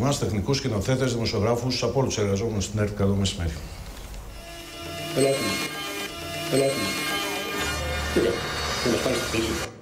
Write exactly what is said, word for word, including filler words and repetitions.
εμάς, τεχνικούς, σκηνοθέτες, δημοσιογράφους, από όλους τους εργαζόμενους στην ΕΡΤ. Καλό μεσημέρι. Ελάτε. Ελάτε. Κοίτα, θα μας πάνε στη θέση.